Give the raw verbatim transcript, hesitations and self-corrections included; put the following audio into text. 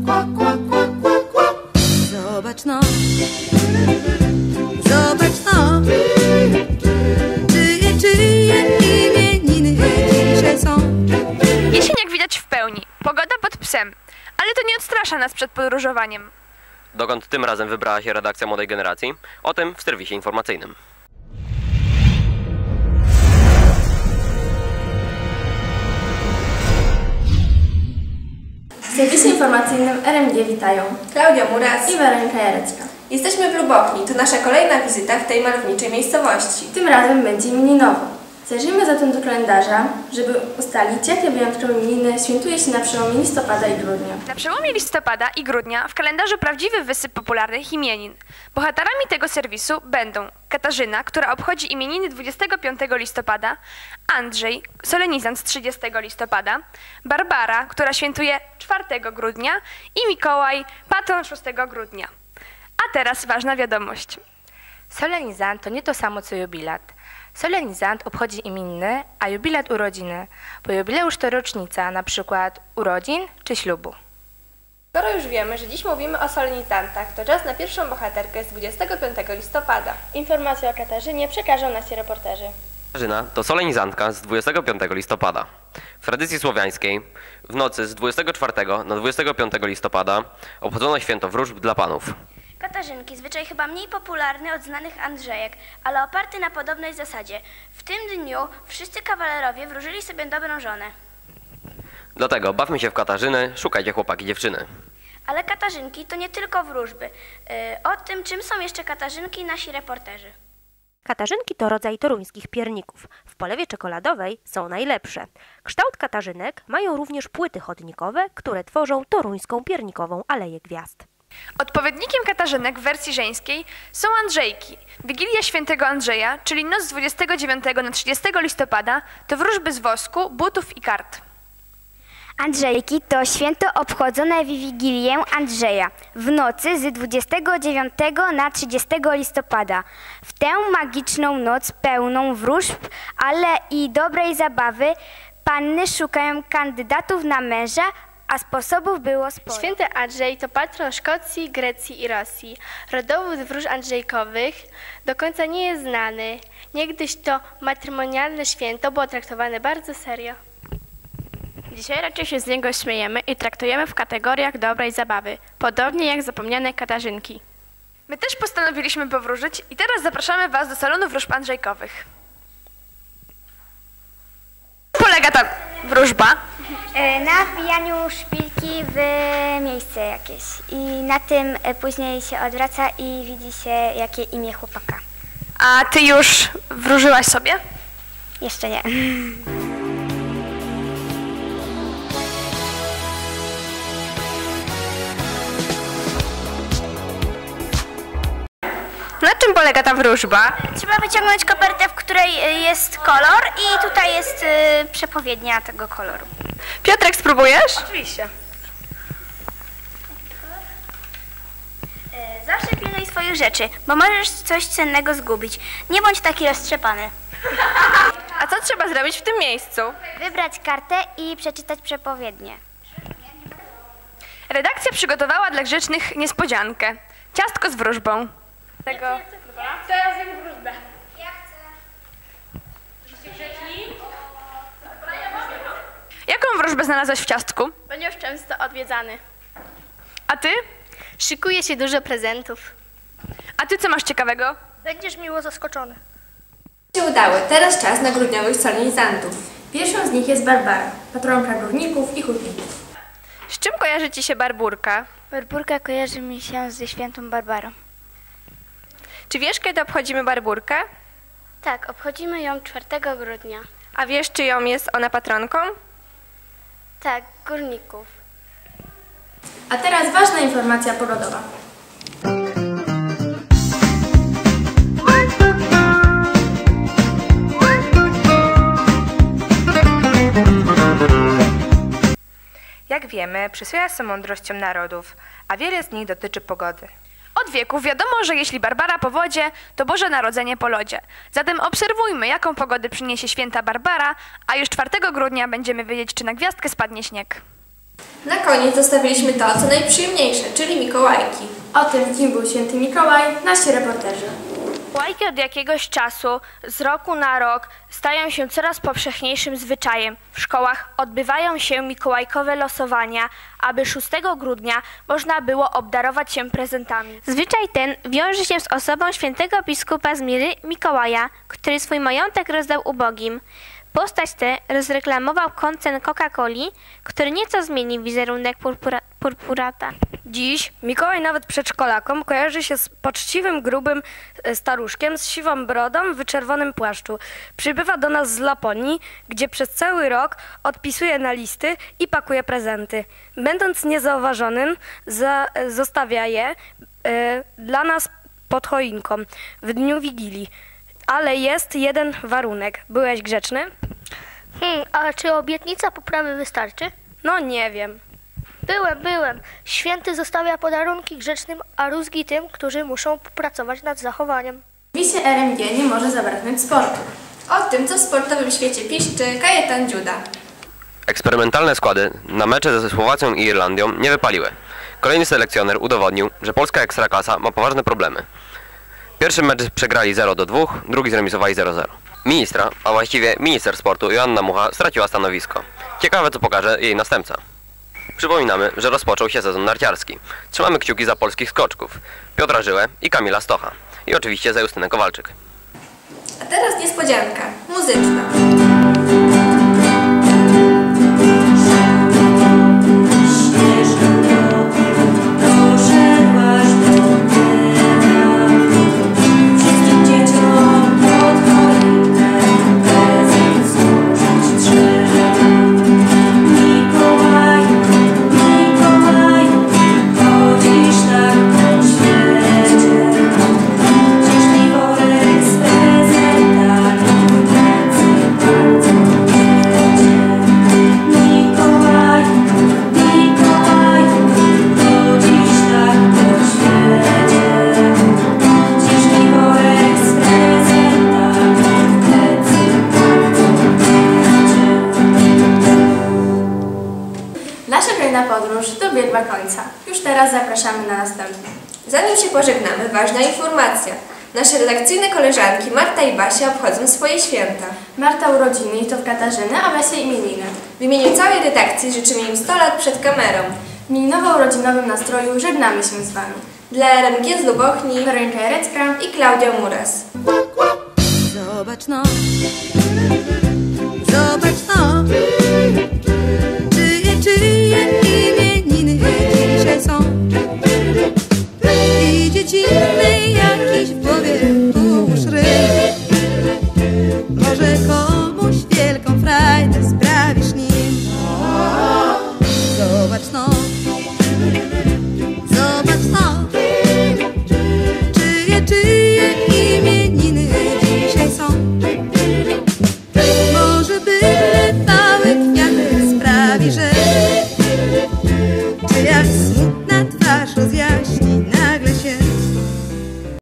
Kła, kła, kła, kła, kła. Zobacz no, zobacz no, czyje, czyje imieniny dzisiaj są. Jesień jak widać w pełni, pogoda pod psem, ale to nie odstrasza nas przed podróżowaniem. Dokąd tym razem wybrała się redakcja Młodej Generacji? O tym w serwisie informacyjnym. W serwisie informacyjnym R M G witają Klaudia Muras i Weronika Jarecka. Jesteśmy w Lubokni, to nasza kolejna wizyta w tej malowniczej miejscowości. Tym razem będzie imieninowo. Zajrzyjmy zatem do kalendarza, żeby ustalić, jakie wyjątkowe imieniny świętuje się na przełomie listopada i grudnia. Na przełomie listopada i grudnia w kalendarzu prawdziwy wysyp popularnych imienin. Bohaterami tego serwisu będą Katarzyna, która obchodzi imieniny dwudziestego piątego listopada, Andrzej, solenizant z trzydziestego listopada, Barbara, która świętuje czwartego grudnia i Mikołaj, patron szóstego grudnia. A teraz ważna wiadomość. Solenizant to nie to samo co jubilat. Solenizant obchodzi imieniny, a jubilat urodziny, bo jubileusz to rocznica, na przykład urodzin czy ślubu. Skoro już wiemy, że dziś mówimy o solenizantach, to czas na pierwszą bohaterkę z dwudziestego piątego listopada. Informacje o Katarzynie przekażą nasi reporterzy. Katarzyna to solenizantka z dwudziestego piątego listopada. W tradycji słowiańskiej w nocy z dwudziestego czwartego na dwudziestego piątego listopada obchodzono święto wróżb dla panów. Katarzynki, zwyczaj chyba mniej popularny od znanych Andrzejek, ale oparty na podobnej zasadzie. W tym dniu wszyscy kawalerowie wróżyli sobie dobrą żonę. Dlatego bawmy się w Katarzyny, szukajcie chłopaki dziewczyny. Ale Katarzynki to nie tylko wróżby. Yy, o tym, czym są jeszcze Katarzynki, nasi reporterzy. Katarzynki to rodzaj toruńskich pierników. W polewie czekoladowej są najlepsze. Kształt katarzynek mają również płyty chodnikowe, które tworzą toruńską piernikową Aleję Gwiazd. Odpowiednikiem Katarzynek w wersji żeńskiej są Andrzejki. Wigilia Świętego Andrzeja, czyli noc z dwudziestego dziewiątego na trzydziestego listopada, to wróżby z wosku, butów i kart. Andrzejki to święto obchodzone w Wigilię Andrzeja w nocy z dwudziestego dziewiątego na trzydziestego listopada. W tę magiczną noc pełną wróżb, ale i dobrej zabawy panny szukają kandydatów na męża, a sposobów było sporo. Święty Andrzej to patron Szkocji, Grecji i Rosji. Rodowód wróż andrzejkowych do końca nie jest znany. Niegdyś to matrymonialne święto było traktowane bardzo serio. Dzisiaj raczej się z niego śmiejemy i traktujemy w kategoriach dobrej zabawy, podobnie jak zapomniane Katarzynki. My też postanowiliśmy powróżyć i teraz zapraszamy Was do salonu wróżb andrzejkowych. Polega ta wróżba? Na wbijaniu szpilki w miejsce jakieś i na tym później się odwraca i widzi się, jakie imię chłopaka. A Ty już wróżyłaś sobie? Jeszcze nie. Na czym polega ta wróżba? Trzeba wyciągnąć kopertę, w której jest kolor i tutaj jest y, przepowiednia tego koloru. Piotrek, spróbujesz? Oczywiście. Y, zawsze pilnuj swoich rzeczy, bo możesz coś cennego zgubić. Nie bądź taki roztrzepany. A co trzeba zrobić w tym miejscu? Wybrać kartę i przeczytać przepowiednię. Redakcja przygotowała dla grzecznych niespodziankę. Ciastko z wróżbą. Tego. Teraz jem wróżbę. Ja chcę. Jaką wróżbę znalazłaś w ciastku? Ponieważ często odwiedzany. A Ty? Szykuje się dużo prezentów. A Ty co masz ciekawego? Będziesz miło zaskoczony. Się udały, teraz czas na grudniowych solenizantów. Pierwszą z nich jest Barbara, patronka górników i hutników. Z czym kojarzy Ci się Barburka? Barburka kojarzy mi się ze świętą Barbarą. Czy wiesz, kiedy obchodzimy Barburkę? Tak, obchodzimy ją czwartego grudnia. A wiesz, czy ją jest ona patronką? Tak, górników. A teraz ważna informacja pogodowa. Jak wiemy, przyswaja się mądrością narodów, a wiele z nich dotyczy pogody. Od wieków wiadomo, że jeśli Barbara po wodzie, to Boże Narodzenie po lodzie. Zatem obserwujmy, jaką pogodę przyniesie święta Barbara, a już czwartego grudnia będziemy wiedzieć, czy na gwiazdkę spadnie śnieg. Na koniec zostawiliśmy to, co najprzyjemniejsze, czyli Mikołajki. O tym, kim był święty Mikołaj, nasi reporterzy. Mikołajki od jakiegoś czasu, z roku na rok, stają się coraz powszechniejszym zwyczajem. W szkołach odbywają się mikołajkowe losowania, aby szóstego grudnia można było obdarować się prezentami. Zwyczaj ten wiąże się z osobą świętego biskupa Zmiry Mikołaja, który swój majątek rozdał ubogim. Postać tę rozreklamował koncern Coca-Coli, który nieco zmienił wizerunek purpura, purpurata. Dziś Mikołaj nawet przedszkolakom kojarzy się z poczciwym, grubym staruszkiem z siwą brodą w czerwonym płaszczu. Przybywa do nas z Laponii, gdzie przez cały rok odpisuje na listy i pakuje prezenty. Będąc niezauważonym, za, zostawia je y, dla nas pod choinką w dniu Wigilii. Ale jest jeden warunek. Byłeś grzeczny? Hmm, a czy obietnica poprawy wystarczy? No nie wiem. Byłem, byłem. Święty zostawia podarunki grzecznym, a rózgi tym, którzy muszą pracować nad zachowaniem. W wisie R M G nie może zabraknąć sportu. O tym, co w sportowym świecie piszczy Kajetan Dziuda. Eksperymentalne składy na mecze ze Słowacją i Irlandią nie wypaliły. Kolejny selekcjoner udowodnił, że polska ekstraklasa ma poważne problemy. Pierwszy mecz przegrali zero do dwóch, drugi zremisowali zero zero. Ministra, a właściwie minister sportu Joanna Mucha straciła stanowisko. Ciekawe, co pokaże jej następca. Przypominamy, że rozpoczął się sezon narciarski. Trzymamy kciuki za polskich skoczków Piotra Żyłę i Kamila Stocha. I oczywiście za Justynę Kowalczyk. A teraz niespodzianka muzyczna. Podróż dobiegła końca. Już teraz zapraszamy na następną. Zanim się pożegnamy, ważna informacja. Nasze redakcyjne koleżanki Marta i Basia obchodzą swoje święta. Marta urodziny i to w Katarzyny, a Basia imieniny. W imieniu całej redakcji życzymy im sto lat przed kamerą. W mininowo-urodzinowym nastroju żegnamy się z Wami. Dla R M G z Lubochni, Weronika Jarecka i Klaudia Muras. Zobacz no, zobacz no, czyje, czyje imieniny dzisiaj są. I dziecinny jakiś w głowie tłuszcz ryb. Może komuś